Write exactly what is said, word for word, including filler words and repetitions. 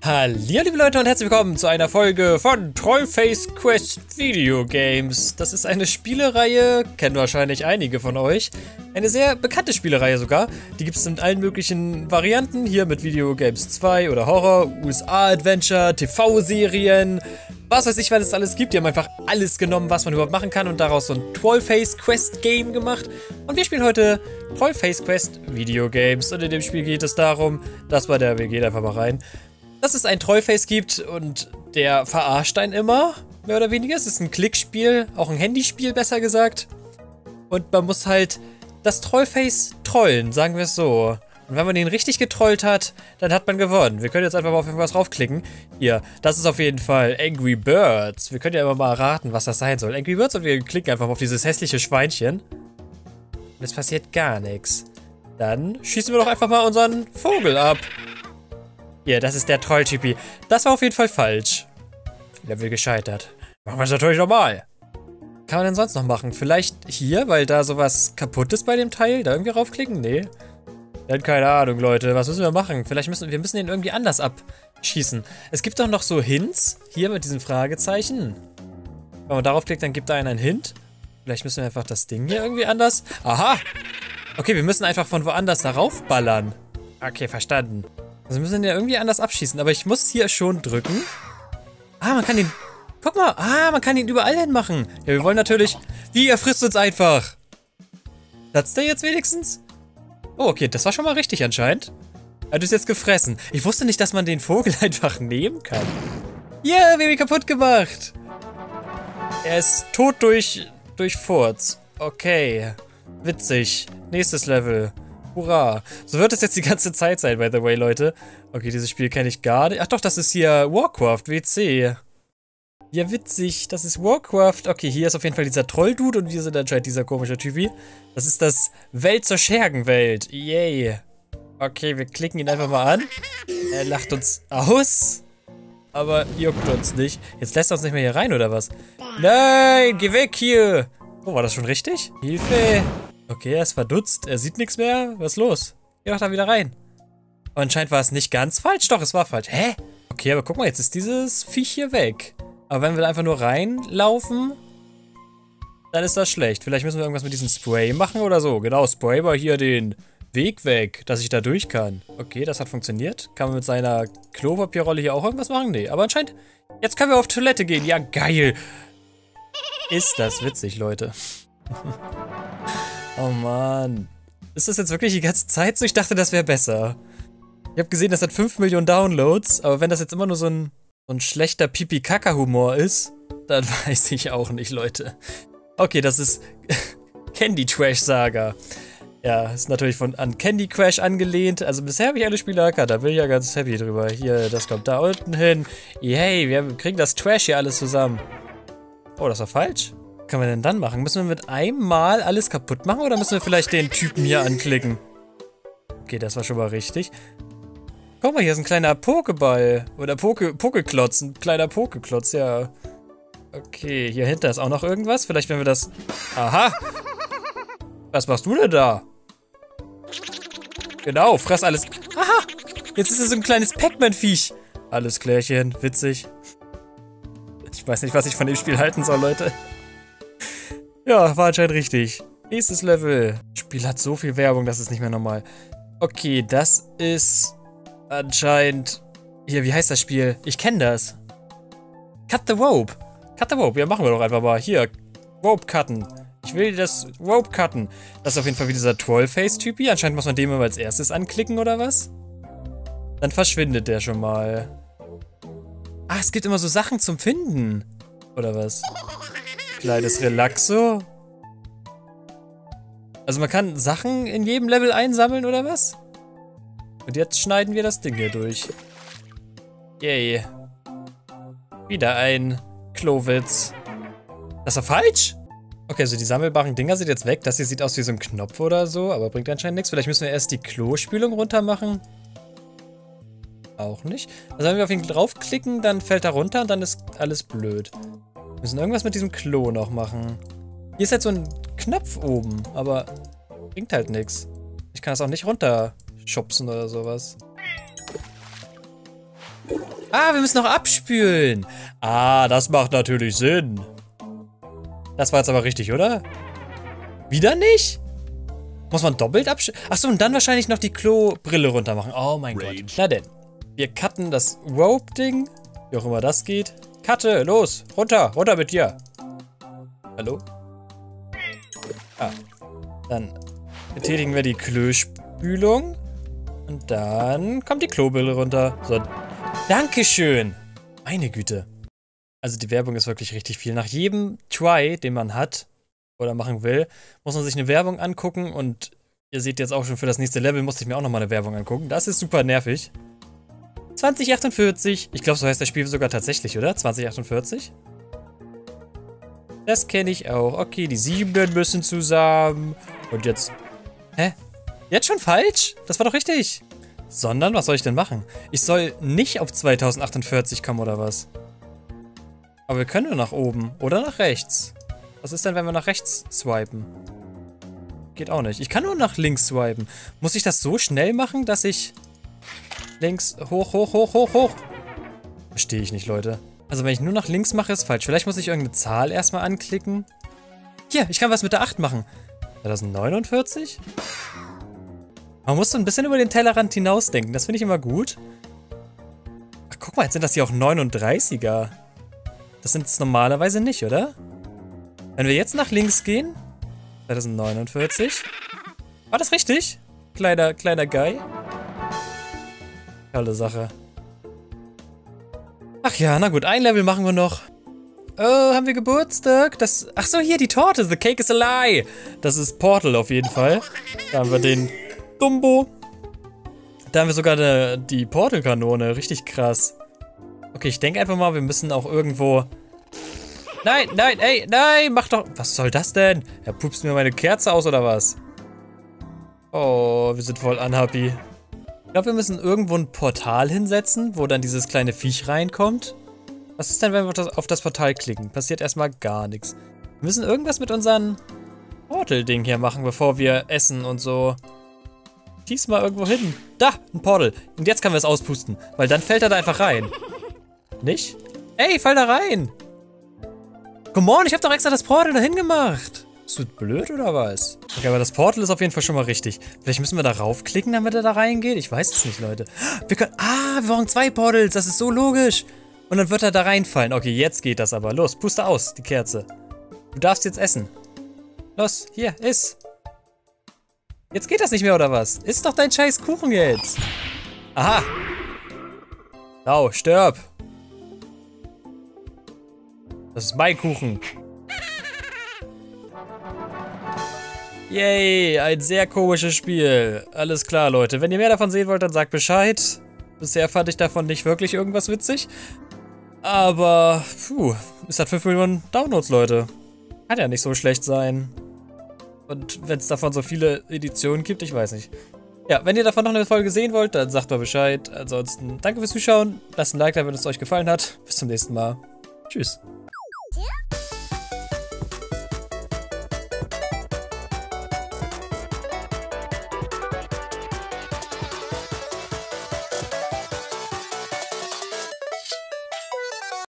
Hallo liebe Leute und herzlich willkommen zu einer Folge von Trollface Quest Video Games. Das ist eine Spielereihe, kennen wahrscheinlich einige von euch. Eine sehr bekannte Spielereihe sogar. Die gibt es in allen möglichen Varianten. Hier mit Video Games zwei oder Horror, U S A-Adventure, T V-Serien. Was weiß ich, was es alles gibt. Die haben einfach alles genommen, was man überhaupt machen kann und daraus so ein Trollface Quest Game gemacht. Und wir spielen heute Trollface Quest Video Games. Und in dem Spiel geht es darum, dass bei der, wir gehen einfach mal rein, dass es ein Trollface gibt und der verarscht einen immer, mehr oder weniger. Es ist ein Klickspiel, auch ein Handyspiel besser gesagt. Und man muss halt das Trollface trollen, sagen wir es so. Und wenn man den richtig getrollt hat, dann hat man gewonnen. Wir können jetzt einfach mal auf irgendwas raufklicken. Hier, das ist auf jeden Fall Angry Birds. Wir können ja immer mal raten, was das sein soll. Angry Birds und wir klicken einfach mal auf dieses hässliche Schweinchen. Und es passiert gar nichts. Dann schießen wir doch einfach mal unseren Vogel ab. Hier, das ist der Trolltypi. Das war auf jeden Fall falsch. Level gescheitert. Machen wir es natürlich nochmal. Kann man denn sonst noch machen? Vielleicht hier, weil da sowas kaputt ist bei dem Teil? Da irgendwie raufklicken? Nee. Dann keine Ahnung, Leute. Was müssen wir machen? Vielleicht müssen wir müssen den irgendwie anders abschießen. Es gibt doch noch so Hints. Hier mit diesem Fragezeichen. Wenn man darauf klickt, dann gibt er einen einen Hint. Vielleicht müssen wir einfach das Ding hier irgendwie anders. Aha! Okay, wir müssen einfach von woanders darauf ballern. Okay, verstanden. Also müssen wir den ja irgendwie anders abschießen. Aber ich muss hier schon drücken. Ah, man kann den... Guck mal. Ah, man kann ihn überall hin machen. Ja, wir wollen natürlich... Wie, er frisst uns einfach. Platzt der jetzt wenigstens? Oh, okay, das war schon mal richtig anscheinend. Er hat es jetzt gefressen. Ich wusste nicht, dass man den Vogel einfach nehmen kann. Ja, yeah, wir haben ihn kaputt gemacht. Er ist tot durch, durch Furz. Okay. Witzig. Nächstes Level. Hurra. So wird es jetzt die ganze Zeit sein, by the way, Leute. Okay, dieses Spiel kenne ich gar nicht. Ach doch, das ist hier Warcraft, W C. Ja, witzig. Das ist Warcraft. Okay, hier ist auf jeden Fall dieser Troll-Dude und wir sind anscheinend dieser komische Typi. Das ist das Welt zur Schergenwelt. Yay. Okay, wir klicken ihn einfach mal an. Er lacht uns aus. Aber juckt uns nicht. Jetzt lässt er uns nicht mehr hier rein, oder was? Nein, geh weg hier. Oh, war das schon richtig? Hilfe. Okay, er ist verdutzt. Er sieht nichts mehr. Was ist los? Geh doch da wieder rein. Aber anscheinend war es nicht ganz falsch. Doch, es war falsch. Hä? Okay, aber guck mal, jetzt ist dieses Viech hier weg. Aber wenn wir da einfach nur reinlaufen, dann ist das schlecht. Vielleicht müssen wir irgendwas mit diesem Spray machen oder so. Genau, Spray war hier den Weg weg, dass ich da durch kann. Okay, das hat funktioniert. Kann man mit seiner Klopapierrolle hier auch irgendwas machen? Nee, aber anscheinend... Jetzt können wir auf Toilette gehen. Ja, geil. Ist das witzig, Leute. Oh Mann. Ist das jetzt wirklich die ganze Zeit so? Ich dachte, das wäre besser. Ich habe gesehen, das hat fünf Millionen Downloads, aber wenn das jetzt immer nur so ein, so ein schlechter Pipi-Kaka-Humor ist, dann weiß ich auch nicht, Leute. Okay, das ist Candy Crush Saga. Ja, ist natürlich von an Candy Crush angelehnt. Also bisher habe ich alle Spiele erkannt, da bin ich ja ganz happy drüber. Hier, das kommt da unten hin. Yay, wir kriegen das Trash hier alles zusammen. Oh, das war falsch. Was können wir denn dann machen? Müssen wir mit einem Mal alles kaputt machen oder müssen wir vielleicht den Typen hier anklicken? Okay, das war schon mal richtig. Guck mal, hier ist ein kleiner Pokéball. Oder Poke, Pokeklotz. Ein kleiner Pokeklotz, ja. Okay, hier hinter ist auch noch irgendwas. Vielleicht, wenn wir das... Aha! Was machst du denn da? Genau, fress alles. Aha! Jetzt ist es so ein kleines Pac-Man-Viech. Alles klärchen, witzig. Ich weiß nicht, was ich von dem Spiel halten soll, Leute. Ja, war anscheinend richtig. Nächstes Level. Das Spiel hat so viel Werbung, das ist nicht mehr normal. Okay, das ist anscheinend... Hier, wie heißt das Spiel? Ich kenne das. Cut the Rope. Cut the Rope, ja, machen wir doch einfach mal. Hier, Rope cutten. Ich will das Rope cutten. Das ist auf jeden Fall wie dieser Trollface-Typi. Anscheinend muss man den immer als erstes anklicken, oder was? Dann verschwindet der schon mal. Ah, es gibt immer so Sachen zum Finden. Oder was? Kleines Relaxo. Also man kann Sachen in jedem Level einsammeln, oder was? Und jetzt schneiden wir das Ding hier durch. Yay. Wieder ein Klowitz. Das war falsch? Okay, also die sammelbaren Dinger sind jetzt weg. Das hier sieht aus wie so ein Knopf oder so, aber bringt anscheinend nichts. Vielleicht müssen wir erst die Klospülung runter machen. Auch nicht. Also wenn wir auf ihn draufklicken, dann fällt er runter und dann ist alles blöd. Wir müssen irgendwas mit diesem Klo noch machen. Hier ist halt so ein Knopf oben, aber bringt halt nichts. Ich kann das auch nicht runterschubsen oder sowas. Ah, wir müssen noch abspülen. Ah, das macht natürlich Sinn. Das war jetzt aber richtig, oder? Wieder nicht? Muss man doppelt abspülen? Achso, und dann wahrscheinlich noch die Klobrille runter machen. Oh mein Gott. Na denn. Wir cutten das Rope-Ding. Wie auch immer das geht. Cutte, los. Runter, runter mit dir. Hallo? Ah. Dann betätigen wir die Klospülung. Und dann kommt die Klobrille runter. So. Dankeschön. Meine Güte. Also die Werbung ist wirklich richtig viel. Nach jedem Try, den man hat oder machen will, muss man sich eine Werbung angucken. Und ihr seht jetzt auch schon, für das nächste Level musste ich mir auch nochmal eine Werbung angucken. Das ist super nervig. zwanzig achtundvierzig. Ich glaube, so heißt das Spiel sogar tatsächlich, oder? zwanzig achtundvierzig. Das kenne ich auch. Okay, die Siebenen müssen zusammen. Und jetzt... Hä? Jetzt schon falsch? Das war doch richtig. Sondern, was soll ich denn machen? Ich soll nicht auf zweitausendachtundvierzig kommen, oder was? Aber wir können nur nach oben. Oder nach rechts. Was ist denn, wenn wir nach rechts swipen? Geht auch nicht. Ich kann nur nach links swipen. Muss ich das so schnell machen, dass ich... Links, hoch, hoch, hoch, hoch, hoch. Verstehe ich nicht, Leute. Also wenn ich nur nach links mache, ist falsch. Vielleicht muss ich irgendeine Zahl erstmal anklicken. Hier, ich kann was mit der acht machen. zweitausendneunundvierzig? Man muss so ein bisschen über den Tellerrand hinausdenken. Das finde ich immer gut. Ach, guck mal, jetzt sind das hier auch neununddreißiger. Das sind es normalerweise nicht, oder? Wenn wir jetzt nach links gehen. zweitausendneunundvierzig. War das richtig? Kleiner, kleiner Guy. Tolle Sache. Ach ja, na gut, ein Level machen wir noch. Oh, haben wir Geburtstag? Das. Ach so, hier die Torte. The cake is a lie. Das ist Portal auf jeden Fall. Da haben wir den Dumbo. Da haben wir sogar eine, die Portal-Kanone. Richtig krass. Okay, ich denke einfach mal, wir müssen auch irgendwo... Nein, nein, ey, nein, mach doch... Was soll das denn? Er pupst mir meine Kerze aus, oder was? Oh, wir sind voll unhappy. Ich glaube, wir müssen irgendwo ein Portal hinsetzen, wo dann dieses kleine Viech reinkommt. Was ist denn, wenn wir auf das Portal klicken? Passiert erstmal gar nichts. Wir müssen irgendwas mit unserem Portal-Ding hier machen, bevor wir essen und so. Schieß mal irgendwo hin. Da, ein Portal. Und jetzt können wir es auspusten, weil dann fällt er da einfach rein. Nicht? Ey, fall da rein. Come on, ich habe doch extra das Portal dahin gemacht. Ist das blöd oder was? Okay, aber das Portal ist auf jeden Fall schon mal richtig. Vielleicht müssen wir da raufklicken, damit er da reingeht. Ich weiß es nicht, Leute. Wir können... Ah, wir brauchen zwei Portals. Das ist so logisch. Und dann wird er da reinfallen. Okay, jetzt geht das aber. Los, puste aus, die Kerze. Du darfst jetzt essen. Los, hier, iss. Jetzt geht das nicht mehr, oder was? Iss doch dein scheiß Kuchen jetzt. Aha. Au, stirb. Das ist mein Kuchen. Yay, ein sehr komisches Spiel. Alles klar, Leute. Wenn ihr mehr davon sehen wollt, dann sagt Bescheid. Bisher fand ich davon nicht wirklich irgendwas witzig. Aber, puh, es hat fünf Millionen Downloads, Leute. Kann ja nicht so schlecht sein. Und wenn es davon so viele Editionen gibt, ich weiß nicht. Ja, wenn ihr davon noch eine Folge sehen wollt, dann sagt mal Bescheid. Ansonsten, danke fürs Zuschauen. Lasst ein Like da, wenn es euch gefallen hat. Bis zum nächsten Mal. Tschüss.